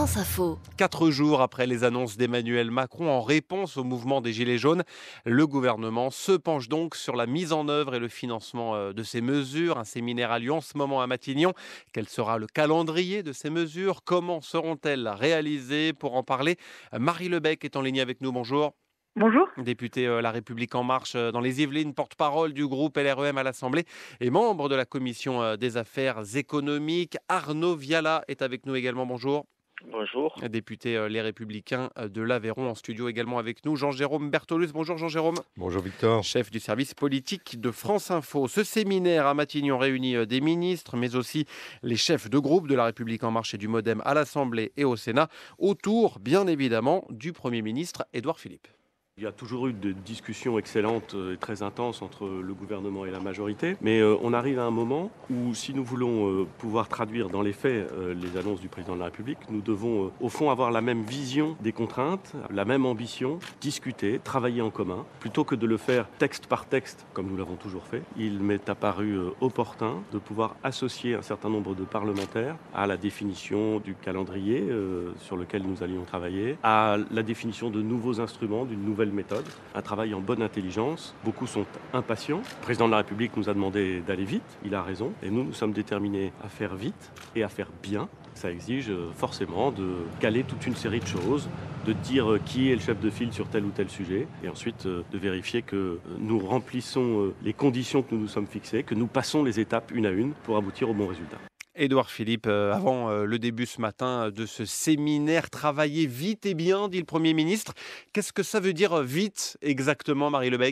France Info. 4 jours après les annonces d'Emmanuel Macron en réponse au mouvement des Gilets jaunes, le gouvernement se penche donc sur la mise en œuvre et le financement de ces mesures. Un séminaire a lieu en ce moment à Matignon. Quel sera le calendrier de ces mesures? Comment seront-elles réalisées? Pour en parler, Marie Lebec est en ligne avec nous. Bonjour. Bonjour. Député La République En Marche dans les Yvelines, porte-parole du groupe LREM à l'Assemblée et membre de la commission des affaires économiques. Arnaud Viala est avec nous également. Bonjour. Bonjour. Député Les Républicains de l'Aveyron, en studio également avec nous. Jean-Jérôme Bertolus. Bonjour Jean-Jérôme. Bonjour Victor. Chef du service politique de France Info. Ce séminaire à Matignon réunit des ministres, mais aussi les chefs de groupe de La République En Marche et du Modem à l'Assemblée et au Sénat, autour, bien évidemment, du Premier ministre Édouard Philippe. Il y a toujours eu des discussions excellentes et très intenses entre le gouvernement et la majorité, mais on arrive à un moment où si nous voulons pouvoir traduire dans les faits les annonces du président de la République, nous devons au fond avoir la même vision des contraintes, la même ambition, discuter, travailler en commun, plutôt que de le faire texte par texte comme nous l'avons toujours fait. Il m'est apparu opportun de pouvoir associer un certain nombre de parlementaires à la définition du calendrier sur lequel nous allions travailler, à la définition de nouveaux instruments, d'une nouvelle méthode, un travail en bonne intelligence. Beaucoup sont impatients. Le président de la République nous a demandé d'aller vite, il a raison, et nous sommes déterminés à faire vite et à faire bien. Ça exige forcément de caler toute une série de choses, de dire qui est le chef de file sur tel ou tel sujet, et ensuite de vérifier que nous remplissons les conditions que nous nous sommes fixées, que nous passons les étapes une à une pour aboutir au bon résultat. Édouard Philippe, avant le début ce matin de ce séminaire, travailler vite et bien, dit le Premier ministre. Qu'est-ce que ça veut dire vite exactement, Marie Lebec ?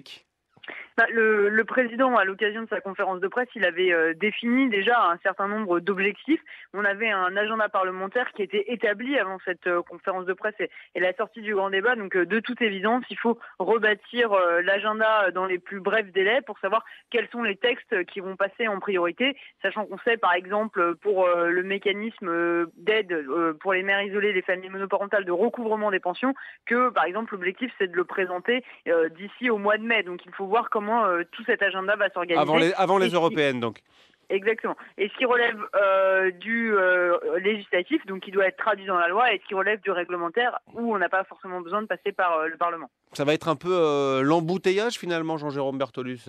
Le président, à l'occasion de sa conférence de presse, il avait défini déjà un certain nombre d'objectifs. On avait un agenda parlementaire qui était établi avant cette conférence de presse et la sortie du grand débat. Donc, de toute évidence, il faut rebâtir l'agenda dans les plus brefs délais pour savoir quels sont les textes qui vont passer en priorité, sachant qu'on sait, par exemple, pour le mécanisme d'aide pour les mères isolées, les familles monoparentales, de recouvrement des pensions, que, par exemple, l'objectif, c'est de le présenter d'ici au mois de mai. Donc, il faut voir comment tout cet agenda va s'organiser. Avant les européennes, donc. Exactement. Et ce qui relève du législatif, donc qui doit être traduit dans la loi, et ce qui relève du réglementaire, où on n'a pas forcément besoin de passer par le Parlement. Ça va être un peu l'embouteillage finalement, Jean-Jérôme Bertolus.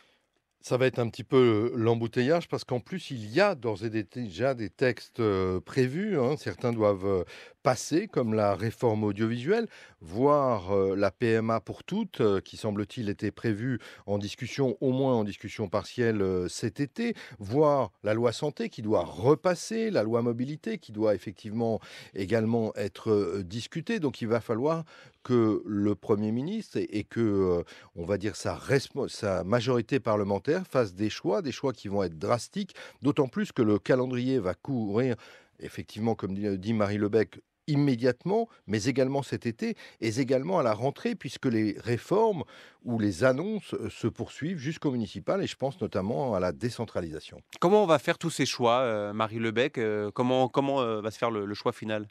Ça va être un petit peu l'embouteillage parce qu'en plus, il y a d'ores et déjà des textes prévus. Certains doivent passer, comme la réforme audiovisuelle, voire la PMA pour toutes, qui semble-t-il était prévue en discussion, au moins en discussion partielle cet été, voire la loi santé qui doit repasser, la loi mobilité qui doit effectivement également être discutée. Donc il va falloir que le Premier ministre et que, on va dire, sa majorité parlementaire fasse des choix qui vont être drastiques, d'autant plus que le calendrier va courir, effectivement, comme dit Marie Lebec, immédiatement, mais également cet été, et également à la rentrée, puisque les réformes ou les annonces se poursuivent jusqu'au municipal, et je pense notamment à la décentralisation. Comment on va faire tous ces choix, Marie Lebec? Comment va se faire le choix final?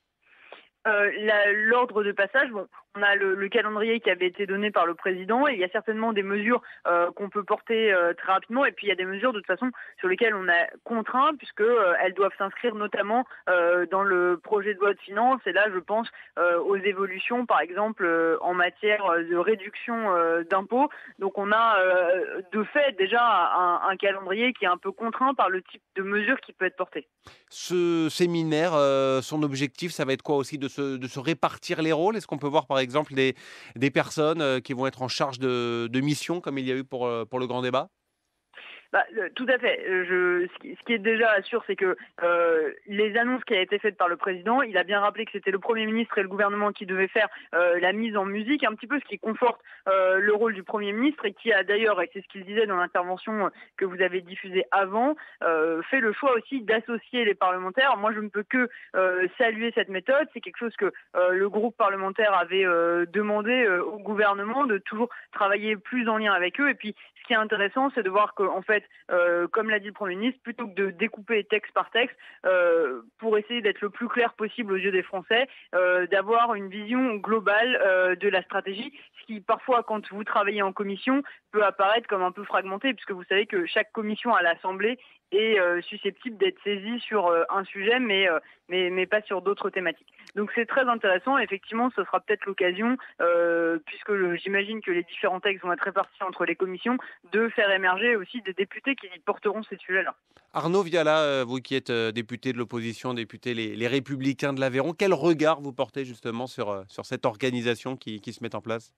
L'ordre de passage, bon, on a le calendrier qui avait été donné par le président, et il y a certainement des mesures qu'on peut porter très rapidement, et puis il y a des mesures de toute façon sur lesquelles on est contraint, puisque elles doivent s'inscrire notamment dans le projet de loi de finances. Et là, je pense aux évolutions, par exemple, en matière de réduction d'impôts. Donc on a de fait déjà un calendrier qui est un peu contraint par le type de mesures qui peut être porté. Ce séminaire, son objectif, ça va être quoi aussi? De se répartir les rôles? Est-ce qu'on peut voir par exemple des personnes qui vont être en charge de missions comme il y a eu pour le grand débat? Tout à fait. Ce qui est déjà sûr, c'est que les annonces qui ont été faites par le président, il a bien rappelé que c'était le Premier ministre et le gouvernement qui devaient faire la mise en musique, un petit peu ce qui conforte le rôle du Premier ministre, et qui a d'ailleurs, et c'est ce qu'il disait dans l'intervention que vous avez diffusée avant, fait le choix aussi d'associer les parlementaires. Moi, je ne peux que saluer cette méthode. C'est quelque chose que le groupe parlementaire avait demandé au gouvernement, de toujours travailler plus en lien avec eux. Et puis, ce qui est intéressant, c'est de voir qu'en fait, comme l'a dit le Premier ministre, plutôt que de découper texte par texte, pour essayer d'être le plus clair possible aux yeux des Français, d'avoir une vision globale de la stratégie, ce qui parfois, quand vous travaillez en commission, peut apparaître comme un peu fragmenté, puisque vous savez que chaque commission à l'Assemblée est susceptible d'être saisi sur un sujet, mais pas sur d'autres thématiques. Donc c'est très intéressant. Effectivement, ce sera peut-être l'occasion, puisque j'imagine que les différents textes vont être répartis entre les commissions, de faire émerger aussi des députés qui porteront ces sujets-là. Arnaud Viala, vous qui êtes député de l'opposition, député les Républicains de l'Aveyron, quel regard vous portez justement sur cette organisation qui se met en place?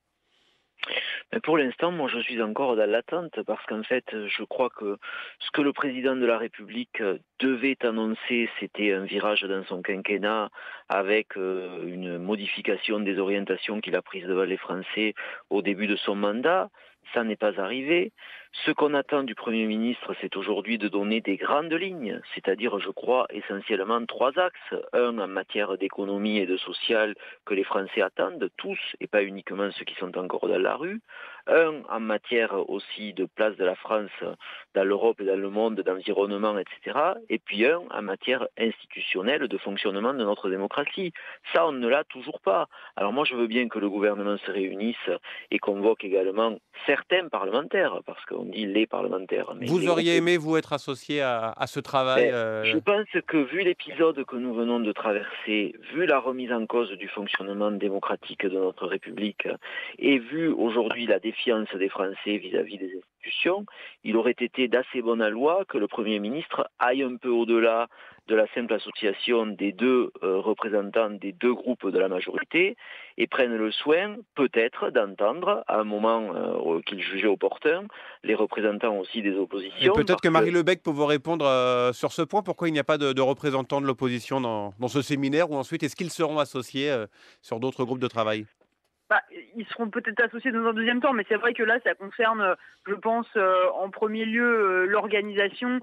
Mais pour l'instant, moi, je suis encore dans l'attente parce qu'en fait, je crois que ce que le président de la République devait annoncer, c'était un virage dans son quinquennat avec une modification des orientations qu'il a prises devant les Français au début de son mandat. Ça n'est pas arrivé. Ce qu'on attend du Premier ministre, c'est aujourd'hui de donner des grandes lignes, c'est-à-dire, je crois, essentiellement 3 axes. Un, en matière d'économie et de social, que les Français attendent, tous, et pas uniquement ceux qui sont encore dans la rue. Un, en matière aussi de place de la France dans l'Europe et dans le monde, d'environnement, etc. Et puis un, en matière institutionnelle, de fonctionnement de notre démocratie. Ça, on ne l'a toujours pas. Alors moi, je veux bien que le gouvernement se réunisse et convoque également certains parlementaires, parce qu'on dit les parlementaires. Mais Vous auriez aimé, vous, être associé à ce travail je pense que vu l'épisode que nous venons de traverser, vu la remise en cause du fonctionnement démocratique de notre République et vu aujourd'hui la défiance des Français vis-à-vis des institutions, il aurait été d'assez bonne loi que le Premier ministre aille un peu au-delà de la simple association des 2 représentants des 2 groupes de la majorité et prenne le soin peut-être d'entendre à un moment qu'il jugeait opportun les représentants aussi des et oppositions. peut-être que Marie Lebec peut vous répondre sur ce point. Pourquoi il n'y a pas de représentants de l'opposition dans ce séminaire? Ou ensuite, est-ce qu'ils seront associés sur d'autres groupes de travail? Ils seront peut-être associés dans un deuxième temps, mais c'est vrai que là, ça concerne, je pense, en premier lieu, l'organisation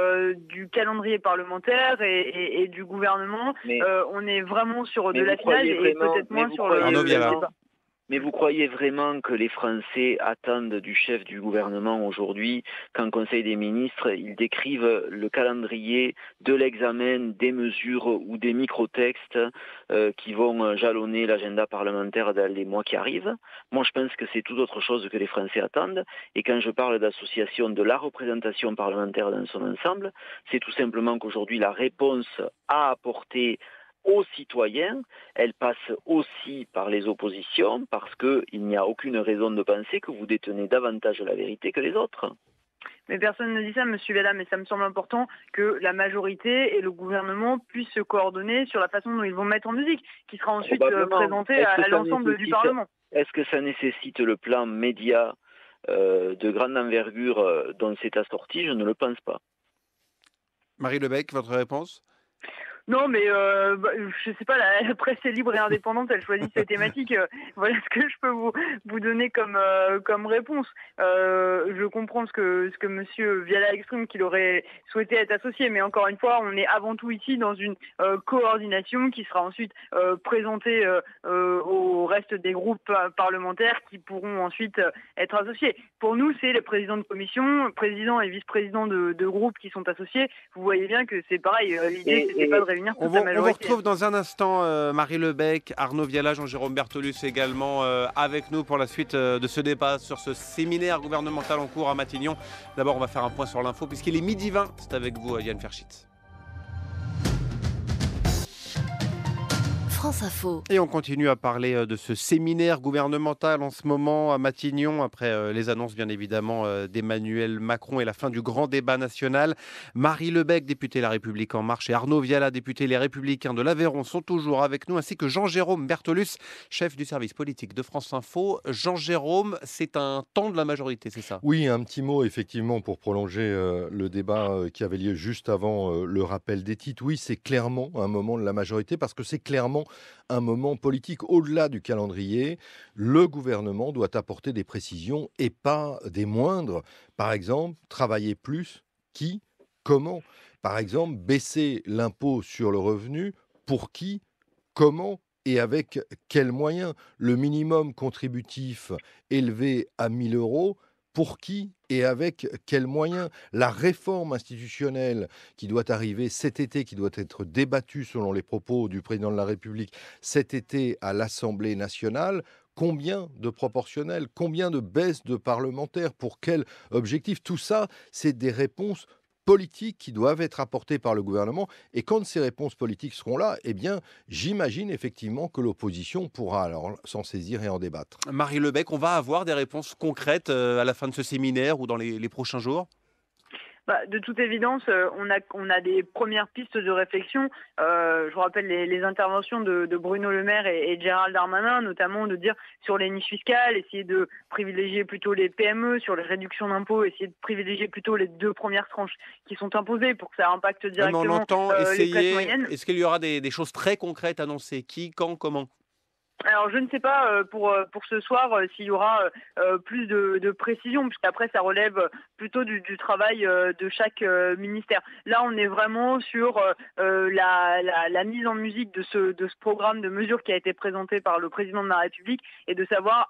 du calendrier parlementaire et du gouvernement. On est vraiment sur de l'affinage et peut-être moins sur le débat. Mais vous croyez vraiment que les Français attendent du chef du gouvernement aujourd'hui qu'en Conseil des ministres, il décrive le calendrier de l'examen des mesures ou des micro-textes qui vont jalonner l'agenda parlementaire dans les mois qui arrivent? Moi, je pense que c'est tout autre chose que les Français attendent. Et quand je parle d'association de la représentation parlementaire dans son ensemble, c'est tout simplement qu'aujourd'hui, la réponse à apporter aux citoyens, elle passe aussi par les oppositions, parce qu'il n'y a aucune raison de penser que vous détenez davantage la vérité que les autres. Mais personne ne dit ça, monsieur Viala, mais ça me semble important que la majorité et le gouvernement puissent se coordonner sur la façon dont ils vont mettre en musique, qui sera ensuite présentée à l'ensemble du Parlement. Est-ce que ça nécessite le plan média de grande envergure dont c'est assorti? Je ne le pense pas. Marie Lebec, votre réponse? Non, mais je sais pas, la presse est libre et indépendante, elle choisit ses thématiques. Voilà ce que je peux vous donner comme réponse. Je comprends ce que monsieur Viala exprime, qu'il aurait souhaité être associé, mais encore une fois, on est avant tout ici dans une coordination qui sera ensuite présentée au reste des groupes parlementaires qui pourront ensuite être associés. Pour nous, c'est les présidents de commission, présidents et vice-présidents de groupes qui sont associés. Vous voyez bien que c'est pareil, l'idée c'était pas de réunir toute la majorité. On vous retrouve dans un instant, Marie Lebec, Arnaud Viala, Jean-Jérôme Bertolus également avec nous pour la suite de ce débat sur ce séminaire gouvernemental en cours à Matignon. D'abord, on va faire un point sur l'info puisqu'il est 12h20. C'est avec vous, Yann Ferschitz. France Info. Et on continue à parler de ce séminaire gouvernemental en ce moment à Matignon, après les annonces bien évidemment d'Emmanuel Macron et la fin du grand débat national. Marie Lebec, députée La République En Marche, et Arnaud Viala, député Les Républicains de l'Aveyron, sont toujours avec nous, ainsi que Jean-Jérôme Bertolus, chef du service politique de France Info. Jean-Jérôme, c'est un temps de la majorité, c'est ça? Oui, un petit mot effectivement pour prolonger le débat qui avait lieu juste avant le rappel des titres. Oui, c'est clairement un moment de la majorité parce que c'est clairement un moment politique. Au-delà du calendrier, le gouvernement doit apporter des précisions et pas des moindres. Par exemple, travailler plus, qui, comment? Par exemple, baisser l'impôt sur le revenu, pour qui, comment et avec quels moyens? Le minimum contributif élevé à 1 000 euros, pour qui et avec quels moyens? La réforme institutionnelle qui doit arriver cet été, qui doit être débattue selon les propos du président de la République cet été à l'Assemblée nationale, combien de proportionnels? Combien de baisses de parlementaires? Pour quel objectif? Tout ça, c'est des réponses politiques qui doivent être apportées par le gouvernement. Et quand ces réponses politiques seront là, eh bien, j'imagine effectivement que l'opposition pourra alors s'en saisir et en débattre. Marie Lebec, on va avoir des réponses concrètes à la fin de ce séminaire ou dans les prochains jours? De toute évidence, on a des premières pistes de réflexion. Je vous rappelle les interventions de Bruno Le Maire et de Gérald Darmanin, notamment de dire sur les niches fiscales, essayer de privilégier plutôt les PME, sur les réductions d'impôts, essayer de privilégier plutôt les 2 premières tranches qui sont imposées pour que ça impacte Mais on directement entend les classes essayer. moyennes. Est-ce qu'il y aura des choses très concrètes annoncées? Qui, quand, comment? Alors je ne sais pas pour ce soir s'il y aura plus de précision, puisqu'après ça relève plutôt du travail de chaque ministère. Là on est vraiment sur la mise en musique de ce programme de mesures qui a été présenté par le président de la République, et de savoir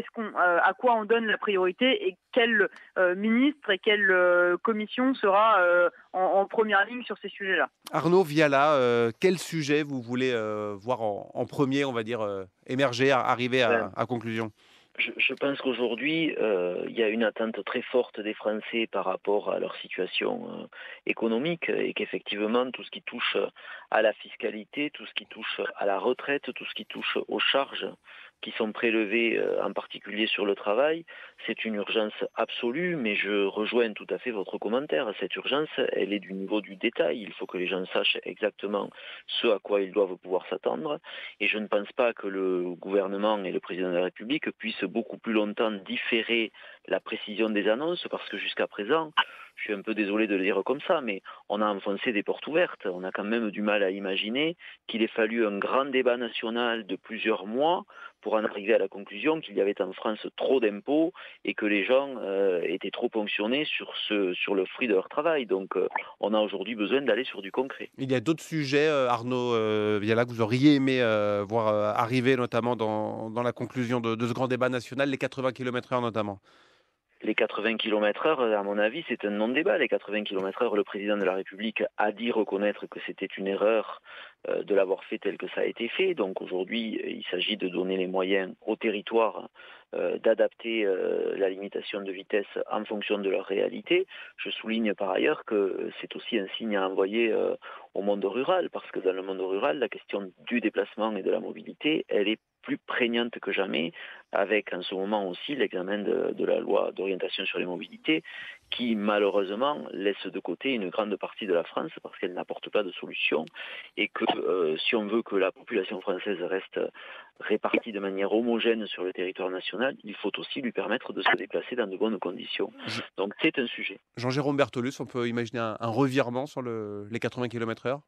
à quoi on donne la priorité et quel ministre et quelle commission sera en première ligne sur ces sujets-là. Arnaud Viala, quel sujet vous voulez voir en premier, on va dire, émerger, arriver à conclusion? Je pense qu'aujourd'hui, il y a une attente très forte des Français par rapport à leur situation économique, et qu'effectivement, tout ce qui touche à la fiscalité, tout ce qui touche à la retraite, tout ce qui touche aux charges qui sont prélevées, en particulier sur le travail, c'est une urgence absolue, mais je rejoins tout à fait votre commentaire. Cette urgence, elle est du niveau du détail. Il faut que les gens sachent exactement ce à quoi ils doivent pouvoir s'attendre, et je ne pense pas que le gouvernement et le président de la République puissent beaucoup plus longtemps différer la précision des annonces, parce que jusqu'à présent, je suis un peu désolé de le dire comme ça, mais on a enfoncé des portes ouvertes. On a quand même du mal à imaginer qu'il ait fallu un grand débat national de plusieurs mois pour en arriver à la conclusion qu'il y avait en France trop d'impôts et que les gens étaient trop ponctionnés sur le fruit de leur travail. Donc on a aujourd'hui besoin d'aller sur du concret. Il y a d'autres sujets, Arnaud Viala, que vous auriez aimé voir arriver, notamment dans la conclusion de ce grand débat national, les 80 km/h notamment? Les 80 km/h, à mon avis, c'est un non-débat. Les 80 km/h, le président de la République a dit reconnaître que c'était une erreur de l'avoir fait tel que ça a été fait. Donc aujourd'hui, il s'agit de donner les moyens aux territoires d'adapter la limitation de vitesse en fonction de leur réalité. Je souligne par ailleurs que c'est aussi un signe à envoyer au monde rural, parce que dans le monde rural, la question du déplacement et de la mobilité, elle est plus prégnante que jamais, avec en ce moment aussi l'examen de la loi d'orientation sur les mobilités, qui malheureusement laisse de côté une grande partie de la France parce qu'elle n'apporte pas de solution, et que si on veut que la population française reste répartie de manière homogène sur le territoire national, il faut aussi lui permettre de se déplacer dans de bonnes conditions. Donc c'est un sujet. Jean-Jérôme Bertolus, on peut imaginer un revirement sur les 80 km/h?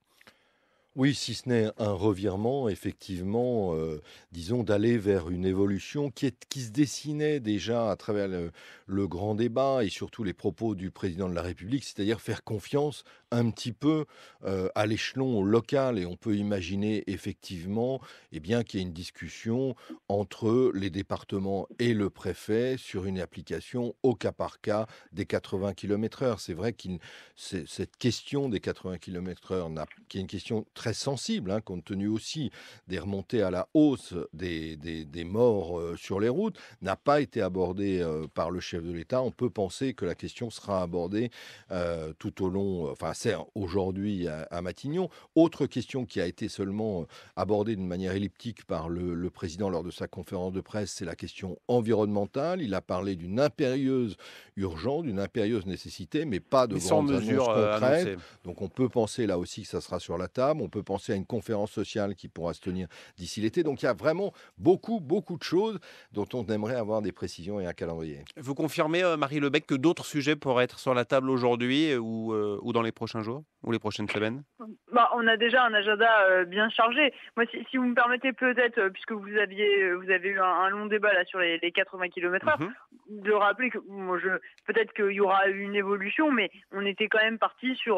Oui, si ce n'est un revirement, effectivement, disons d'aller vers une évolution qui se dessinait déjà à travers le grand débat et surtout les propos du président de la République, c'est-à-dire faire confiance un petit peu à l'échelon local. Et on peut imaginer effectivement qu'il y ait une discussion entre les départements et le préfet sur une application au cas par cas des 80 km/h. C'est vrai que cette question des 80 km/h, qui est une question très sensible, compte tenu aussi des remontées à la hausse des morts sur les routes, n'a pas été abordée par le chef de l'État. On peut penser que la question sera abordée tout au long, c'est aujourd'hui à Matignon. Autre question qui a été seulement abordée d'une manière elliptique par le président lors de sa conférence de presse, c'est la question environnementale. Il a parlé d'une impérieuse urgence, d'une impérieuse nécessité, mais pas de grandes annonces concrètes. Donc on peut penser là aussi que ça sera sur la table. On peut penser à une conférence sociale qui pourra se tenir d'ici l'été. Donc il y a vraiment beaucoup de choses dont on aimerait avoir des précisions et un calendrier. Vous confirmez, Marie Lebec, que d'autres sujets pourraient être sur la table aujourd'hui ou dans les prochains jours ou les prochaines semaines? On a déjà un agenda bien chargé. Moi, si vous me permettez peut-être, puisque vous avez eu un long débat là sur les 80 km/h, de rappeler que peut-être qu'il y aura une évolution, mais on était quand même parti sur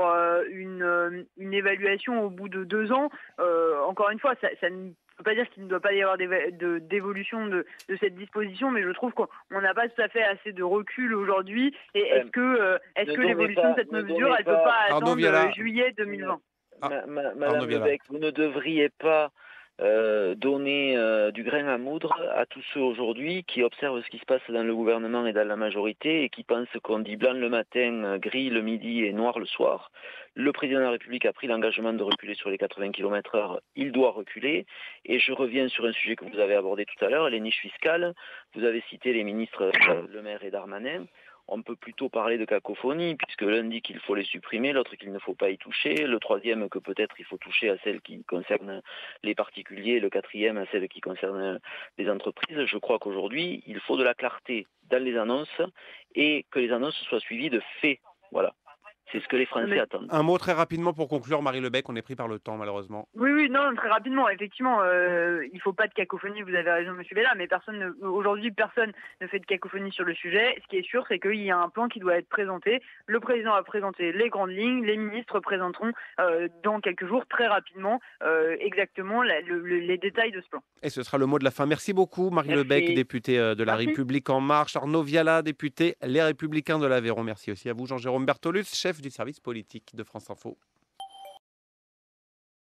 une évaluation au bout de 2 ans. Encore une fois, ça ne peut pas dire qu'il ne doit pas y avoir d'évolution de cette disposition, mais je trouve qu'on n'a pas tout à fait assez de recul aujourd'hui. Et est-ce que l'évolution de cette mesure, elle ne peut pas attendre juillet 2020? Madame Lebec, vous ne devriez pas donner du grain à moudre à tous ceux aujourd'hui qui observent ce qui se passe dans le gouvernement et dans la majorité et qui pensent qu'on dit blanc le matin, gris le midi et noir le soir. Le président de la République a pris l'engagement de reculer sur les 80 km/h, il doit reculer. Et je reviens sur un sujet que vous avez abordé tout à l'heure, les niches fiscales. Vous avez cité les ministres Le Maire et Darmanin. On peut plutôt parler de cacophonie, puisque l'un dit qu'il faut les supprimer, l'autre qu'il ne faut pas y toucher, le troisième que peut-être il faut toucher à celles qui concernent les particuliers, le quatrième à celles qui concernent les entreprises. Je crois qu'aujourd'hui, il faut de la clarté dans les annonces et que les annonces soient suivies de faits. Voilà. C'est ce que les Français attendent. Un mot très rapidement pour conclure, Marie Lebec, on est pris par le temps malheureusement. Oui, non, très rapidement. Effectivement, il ne faut pas de cacophonie, vous avez raison, monsieur Bella, mais aujourd'hui, personne ne fait de cacophonie sur le sujet. Ce qui est sûr, c'est qu'il y a un plan qui doit être présenté. Le président a présenté les grandes lignes, les ministres présenteront dans quelques jours, très rapidement, exactement les détails de ce plan. Et ce sera le mot de la fin. Merci beaucoup, Marie Lebec, députée de La République En Marche, Arnaud Viala, député Les Républicains de l'Aveyron. Merci aussi à vous, Jean-Jérôme Bertolus, chef du service politique de France Info.